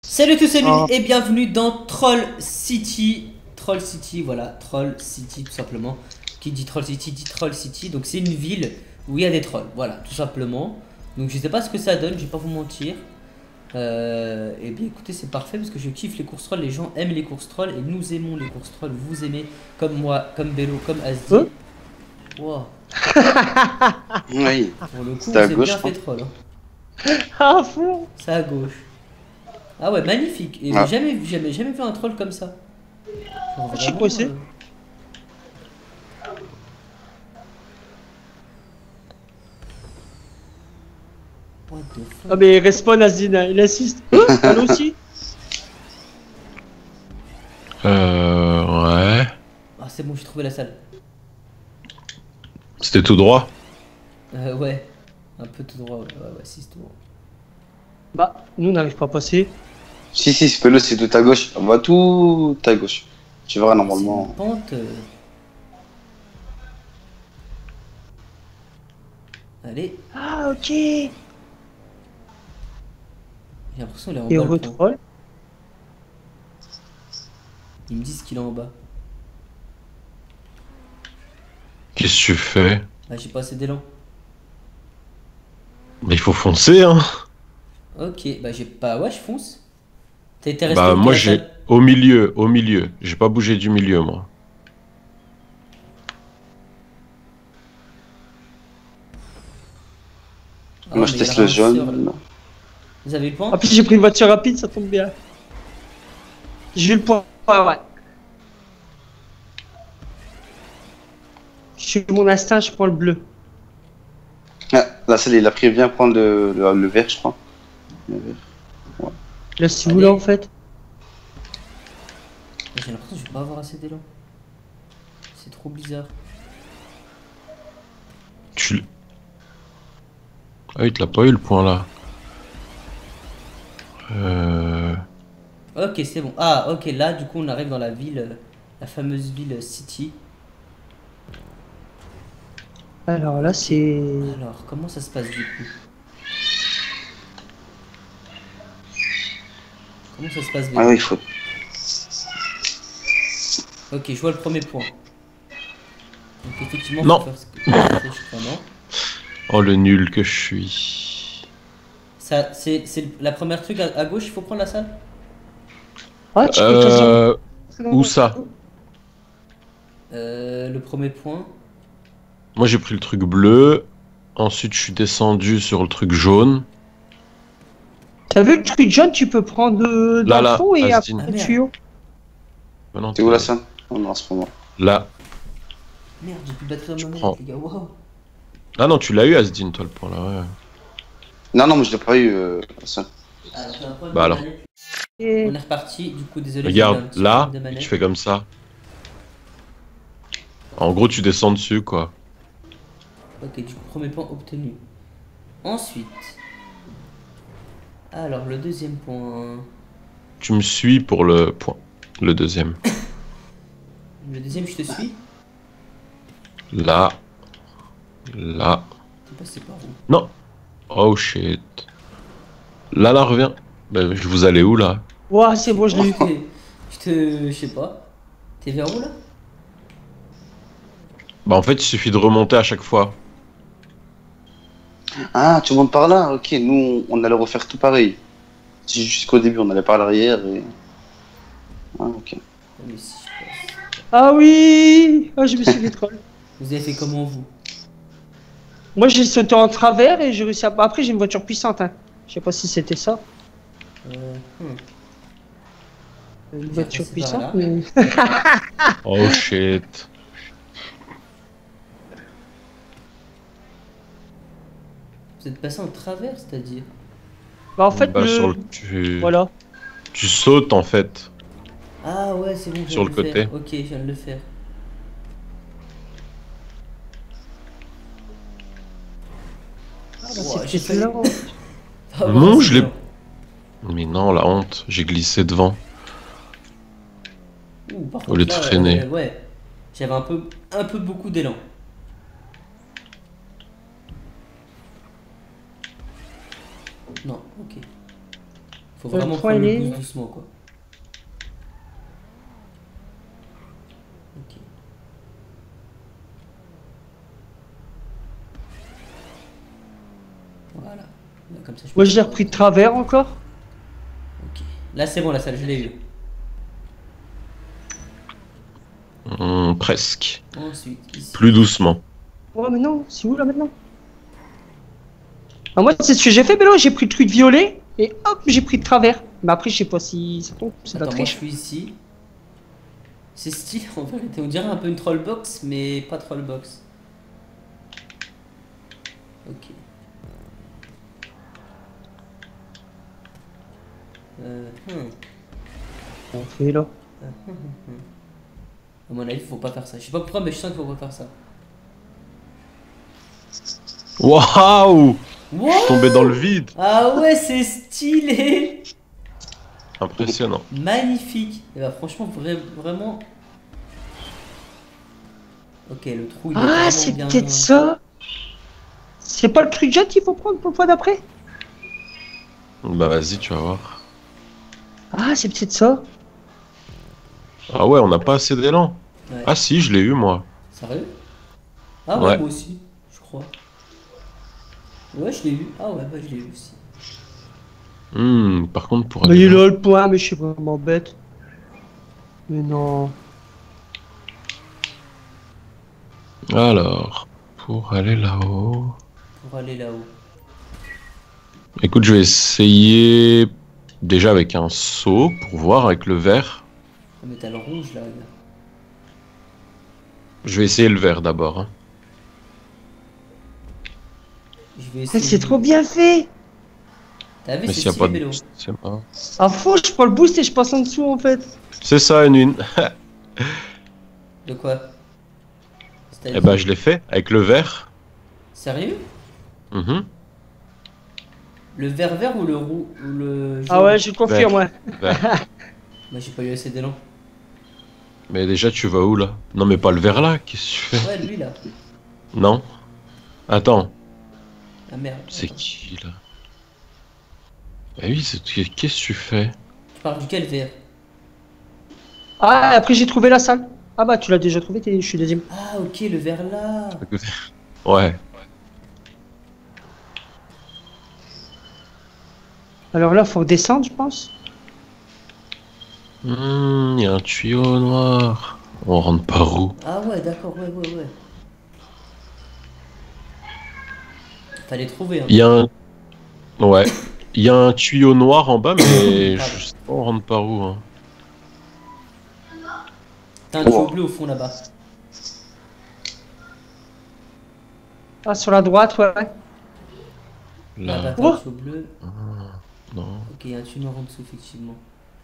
Salut à tous, salut Oh. et bienvenue dans Troll City. Troll City, voilà, Troll City tout simplement. Qui dit Troll City dit Troll City. Donc c'est une ville où il y a des trolls, voilà, tout simplement. Donc je sais pas ce que ça donne, je vais pas vous mentir. Et bien écoutez, c'est parfait parce que je kiffe les courses trolls, les gens aiment les courses trolls et nous aimons les courses trolls. Vous aimez comme moi, comme Bello, comme Asdi. Wow. Oui, Pour le coup, c'était à c'est gauche, bien je crois. fait troll, hein. Ah fou. C'est à gauche. Ah ouais, magnifique. Et Ah. jamais vu un troll comme ça. Genre Je sais vraiment, quoi c'est. what the fuck. Ah mais respawn Azine, il assiste. Elle aussi. Ouais. Ah c'est bon, j'ai trouvé la salle. C'était tout droit. Ouais, un peu tout droit, ouais, si c'est tout droit. Bah, nous on n'arrive pas à passer. Si, Spello, c'est tout à gauche. On va tout à gauche. Tu verras C'est une normalement. pente. Allez, Ah ok. Et j'ai l'impression qu'il est en on bas le pont. retroll. Ils me disent qu'il est en bas. Qu'est-ce que tu fais? Ah, j'ai pas assez d'élan. Mais il faut foncer, hein. Ok, bah j'ai pas. Ouais, je fonce. T'as été resté Bah où, moi la j'ai salle? au milieu. J'ai pas bougé du milieu moi. Ah, Moi, mais je il y a teste le ramasseur, là. jaune. Vous avez le point? Ah puis j'ai pris une voiture rapide, ça tombe bien. J'ai eu le point. Ouais. Je suis mon instinct, je prends le bleu. Ah, la salle, il a pris bien prendre le vert, je crois. Le vert. Là si vous Allez. voulez en fait. J'ai l'impression que je vais pas avoir assez d'élan. C'est trop bizarre. Tu... Ah il te l'a pas eu le point là. Ok, c'est bon. Ah, ok, là, du coup, on arrive dans la ville, la fameuse ville City. Alors là c'est. Alors, comment ça se passe du coup? Comment ça se passe, Ah bébé? oui, il faut. Ok, je vois le premier point. Donc, effectivement, Non. faut faire ce que je fais, non? Oh le nul que je suis. Ça, c'est la première truc à gauche, il faut prendre la salle? Ah tu peux quasiment. Où ça? Le premier point. Moi j'ai pris le truc bleu. Ensuite je suis descendu sur le truc jaune. T'as vu le truc jaune, tu peux prendre dans le Là, fond et Asdine. après Ah, le merde. tuyau. Maintenant, C'est où la salle? Oh non, c'est pas moi. Là. Merde, j'ai plus de batterie dans ma prends. manette, les gars, waouh. Ah non tu l'as eu Asdine toi le point là ouais. Non, mais je l'ai pas eu, la salle. Ah, j'ai un problème Bah de alors. manette. Et... On est reparti, du coup, désolé. Regarde j'ai eu un petit là. problème de Et manette. tu fais comme ça. En gros tu descends dessus quoi. Ok, du coup, premier point obtenu. Ensuite. Alors, le deuxième point. Tu me suis pour le point. Le deuxième. Le deuxième, je te suis. Là. Là. T'es passé par où? Non. Oh shit. Là, reviens. Bah, je vous allez où là? Ouah c'est bon, je l'ai eu. Je sais pas. T'es vers où là? Bah en fait il suffit de remonter à chaque fois. Ah, tu montes par là? Ok, nous, on allait refaire tout pareil. C'est juste qu'au début, on allait par l'arrière et. Ah, ok. Oh, mais si je passe. Ah oui. Ah je me suis fait troll. Vous avez fait comment vous? Moi j'ai sauté en travers et j'ai réussi à... Après j'ai une voiture puissante hein. Je sais pas si c'était ça. Hmm. Une J'ai voiture passé par puissante là. mais... Oh shit. Vous êtes passé en travers, c'est-à-dire? Bah en fait Bah, Voilà. Tu sautes en fait. Ah ouais, c'est bon, je viens Sur de le le côté. faire. Ok, je viens de le faire. Ah bah Ouah, c'est j'ai peut-être là. Ah, Non, ouais, je c'est l'ai. bien. Mais non, la honte. J'ai glissé devant. Ouh, par Au contre, lieu de là, freiner. ouais. J'avais un peu beaucoup d'élan. Non, ok. Faut Le vraiment point, prendre le il est- boost doucement, quoi. Ok. Voilà. Là, comme ça, je Moi peux- je l'ai repris de travers encore. Ok. Là, c'est bon, la salle, je l'ai eu. Presque. Ensuite, ici. Plus doucement. Oh mais non, c'est où là maintenant? Ah, moi c'est ce que j'ai fait, mais non, j'ai pris le truc violet et hop, j'ai pris de travers. Mais après, je sais pas si ça tombe, c'est de la Attends, moi, je triche. suis ici. C'est stylé, en vérité. On dirait un peu une trollbox, mais pas trollbox. Ok. On fait là. À mon avis, faut pas faire ça. Je sais pas pourquoi, mais je sens qu'il faut pas faire ça. Waouh! Wow, Je suis tombé dans le vide. ah ouais, c'est stylé! Impressionnant. Magnifique! Et bah, franchement, vraiment. Ok, le trou il est Ah, vraiment c'est bien. peut-être ça. C'est pas le truc jet qu'il faut prendre pour le fois d'après? Bah vas-y, tu vas voir. Ah, c'est peut-être ça. Ah ouais, on n'a pas assez d'élan. Ouais. Ah si, je l'ai eu moi. Sérieux? Ah ouais, Ouais. moi aussi, je crois. Ouais, je l'ai eu. Ah ouais, bah je l'ai eu aussi. Par contre, pour Mais aller il est là- là le point, mais je suis vraiment bête. Mais non. Alors, pour aller là-haut... Pour aller là-haut. Écoute, je vais essayer déjà avec un seau pour voir avec le vert. Ah, mais t'as le rouge là, regarde. Je vais essayer le vert d'abord. Hein. Je vais Ah, essayer. c'est trop bien fait. T'as vu, Mais c'est s'il n'y a pas stylé, de Mélo. boost, c'est pas... À fond, je prends le boost et je passe en dessous en fait. C'est ça, une. De quoi? Eh ben, je l'ai fait avec le vert. Sérieux? Mhm. Le vert vert ou le roux ou le jaune? Ah ouais, je confirme, ouais. Vert. Bah j'ai pas eu assez d'élan. Mais déjà, tu vas où là? Non, mais pas le vert là. Qu'est-ce que tu fais? Ouais, lui là. Non. Attends, Ah merde. c'est Attends. qui là? Bah oui, qu'est-ce que tu fais? Tu parles duquel vert? Ah, après j'ai trouvé la salle. Ah bah tu l'as déjà trouvé, je suis deuxième. Ah ok, le vert là. Ouais. Alors là, faut descendre, je pense. Il y a un tuyau noir. On rentre par où? Ah ouais, d'accord, ouais. Fallait trouver. Hein. Il y a un... Ouais. Il y a un tuyau noir en bas, mais je sais pas on rentre par où. Hein. T'as un tuyau bleu au fond là-bas. Ah, sur la droite, ouais. Là-bas, Là. t'as Oh. un tuyau bleu. Non. Ok, il y a un tuyau noir en dessous, effectivement.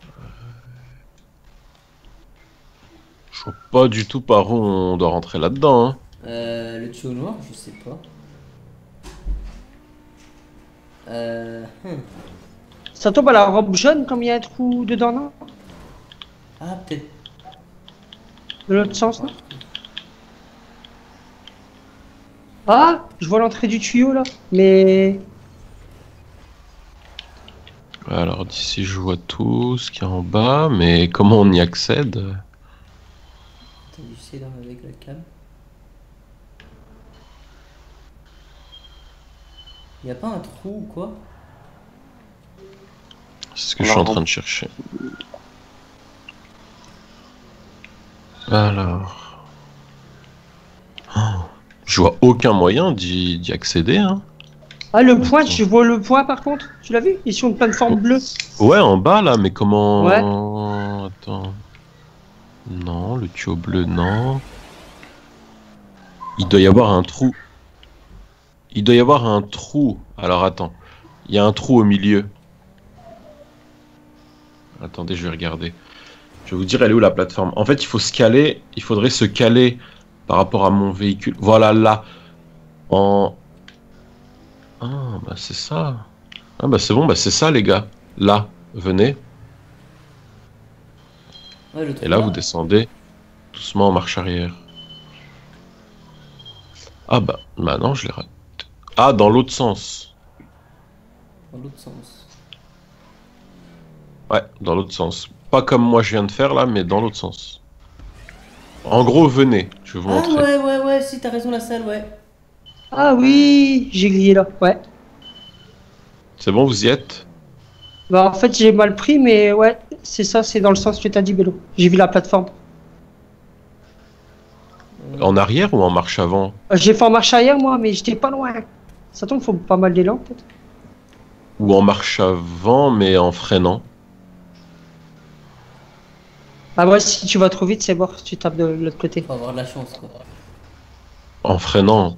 Je vois pas du tout par où on doit rentrer là-dedans. Hein. Le tuyau noir, je sais pas. Ça tombe à la robe jaune comme il y a un trou dedans, non? Ah, peut-être. De l'autre sens, non? Ah, je vois l'entrée du tuyau là. Mais. Alors d'ici je vois tout ce qu'il y a en bas, mais comment on y accède? Attends, j'essaie là avec la cam. Y a pas un trou ou quoi? C'est ce que je suis en train de chercher. Alors... Oh, je vois aucun moyen d'y accéder. Hein. Ah, le point, tu vois le point par contre? Tu l'as vu? Ils sont une plateforme bleue. Ouais, en bas là, mais comment... Ouais. Attends... Non, le tuyau bleu, non. Il doit y avoir un trou. Il doit y avoir un trou. Alors attends. Il y a un trou au milieu. Attendez, je vais regarder. Je vais vous dire, elle est où la plateforme? En fait, il faut se caler. Il faudrait se caler par rapport à mon véhicule. Voilà, là. En... Ah, bah c'est ça. Ah, bah c'est bon, bah c'est ça, les gars. Là, venez. Ouais, le trou Et là, vous descendez doucement en marche arrière. Ah, bah non, je l'ai raté. Ah, dans l'autre sens. Dans l'autre sens. Ouais, dans l'autre sens. Pas comme moi je viens de faire là, mais dans l'autre sens. En gros, venez, je vais vous Ah montrer. ouais, si t'as raison la salle, ouais. Ah oui, j'ai grillé là, ouais. C'est bon, vous y êtes? Bah en fait j'ai mal pris, mais ouais, c'est ça, c'est dans le sens que t'as dit, Bélo. J'ai vu la plateforme. En arrière ou en marche avant? J'ai fait en marche arrière moi, mais j'étais pas loin. Ça tombe, faut pas mal d'élan peut-être. Ou en marche avant, mais en freinant? Ah ouais, si tu vas trop vite, c'est mort, tu tapes de l'autre côté. Faut avoir de la chance, quoi. En freinant.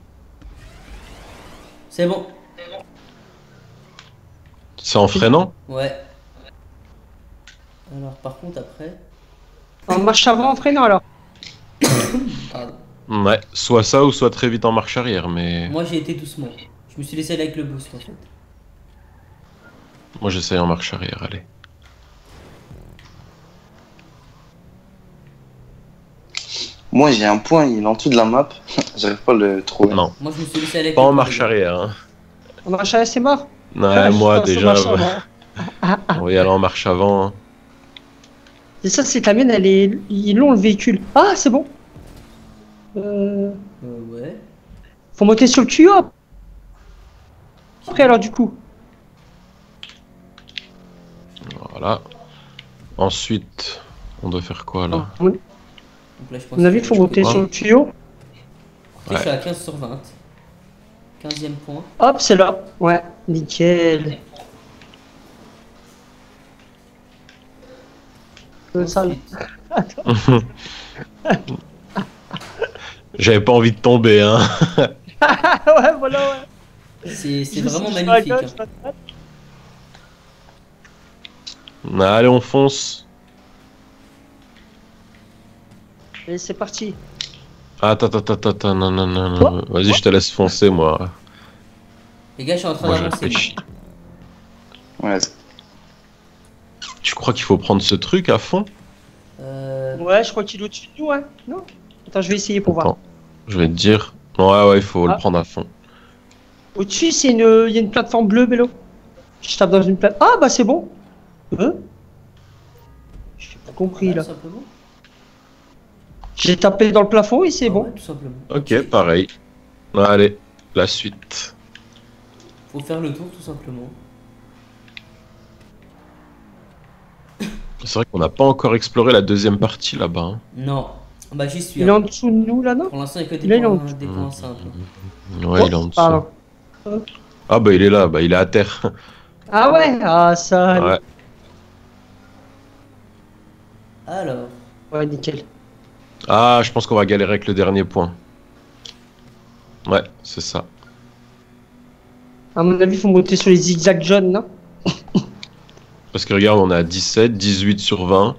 C'est bon. C'est en freinant? Ouais. Alors, par contre, après... En marche avant, en freinant alors. Pardon. Ouais, soit ça ou soit très vite en marche arrière, mais Moi, j'ai été doucement. Je me suis laissé aller avec le boost, en fait. moi j'essaye en marche arrière, allez. Moi, j'ai un point, il est en dessous de la map. J'arrive pas à le trouver. Non, Moi, je me suis laissé aller avec pas le en boost, marche les gars. arrière. Hein. En marche arrière, c'est mort. Ouais, moi Je pense en déjà, marche avant. on va y aller en marche avant. Hein. Et ça, c'est ta mienne, elle est. Ils l'ont le véhicule. Ah, c'est bon. Ouais. Faut monter sur le tuyau. Après, alors, du coup. Voilà. Ensuite, on doit faire quoi là? À mon Donc là, je pense avis, il faut monter pas. sur le tuyau. Après, je suis à 15 sur 20. 15e point. Hop, c'est là. Ouais, nickel. Ça, Ensuite, J'avais pas envie de tomber, hein. ouais, voilà, ouais. c'est Je me vraiment suis dit, à magnifique. gauche, Hein. à droite. Allez, on fonce. Et c'est parti. Attends, non. Vas-y, je te laisse foncer, moi. Les gars, je suis en train Moi, je d'avancer. réfléchis. Ouais, Tu crois qu'il faut prendre ce truc à fond? Ouais, je crois qu'il est au-dessus de nous, ouais. Non? Attends, je vais essayer pour voir. Attends, je vais te dire. Ouais, il faut le Ah. prendre à fond. Au-dessus, c'est il y a une plateforme bleue, Bélo. Je tape dans une plateforme. Ah, bah c'est bon. J'ai pas compris Ouais, là. tout simplement. J'ai tapé dans le plafond et c'est Ah bon. ouais, tout simplement. Ok, pareil. Allez, la suite. Faut faire le tour, tout simplement. C'est vrai qu'on n'a pas encore exploré la deuxième partie là-bas. Hein. Non. Bah, j'y suis. Il est Hein. en dessous de nous là, non? Pour l'instant, il y a que Là, il est en des points simples. Ouais, il est en dessous. Pardon. Ah bah il est là, bah il est à terre. Ah ouais? Ah, ça. Ouais. Alors. Ouais, nickel. Ah, je pense qu'on va galérer avec le dernier point. Ouais, c'est ça. À mon avis, il faut monter sur les zigzags jaunes, non? Parce que regarde, on est à 17, 18 sur 20.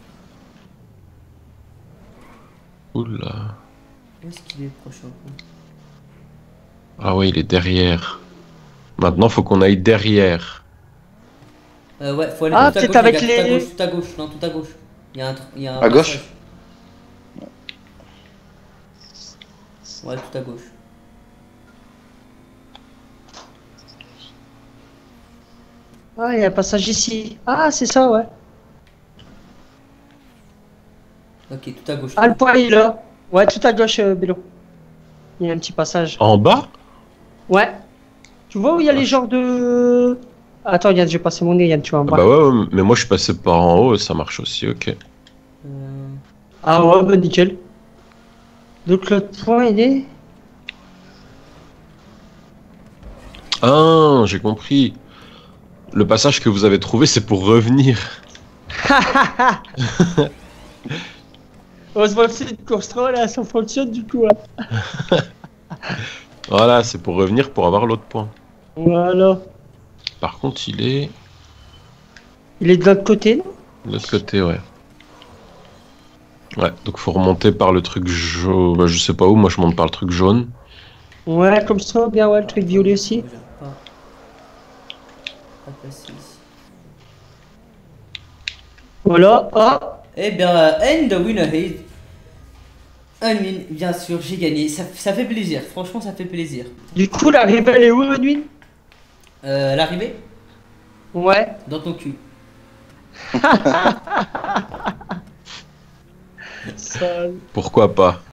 Oula. Où est-ce qu'il est le prochain point? Ah ouais, il est derrière. Maintenant, faut qu'on aille derrière. Ouais, faut aller Ah, tout à peut-être gauche, avec les gars, les- tout à gauche, non, tout à gauche. Il y a un À gauche? passage. Ouais, tout à gauche. Ah, il y a un passage ici. Ah, c'est ça, ouais. Ok, tout à gauche. Ah, le point il est là. Ouais, tout à gauche, Bélo. Il y a un petit passage. En bas? Ouais. Tu vois où il y a les genres de. Attends, Yann, je vais passer mon nez, Yann, tu vas en Ah bas. bah ouais, mais moi je suis passé par en haut, ça marche aussi, ok. Ah ouais, bah nickel. Donc l'autre point, il est. Ah, j'ai compris. Le passage que vous avez trouvé, c'est pour revenir. On se voit c'est une course troll, là, ça fonctionne du coup. Hein. Voilà, c'est pour revenir pour avoir l'autre point. Voilà. Par contre, il est Il est de l'autre côté, non? de l'autre côté, ouais. Ouais, donc faut remonter par le truc jaune. Bah, je sais pas où, moi je monte par le truc jaune. Ouais, comme ça, bien, ouais, le truc violet aussi. J'arrive pas passer ici. Voilà. Ah, Eh bien, end the winner is Unwin, bien sûr, j'ai gagné. Ça fait plaisir, franchement, ça fait plaisir. du coup, la rebelle est où, Edwin? L'arrivée Ouais. dans ton cul. Sale. Pourquoi pas?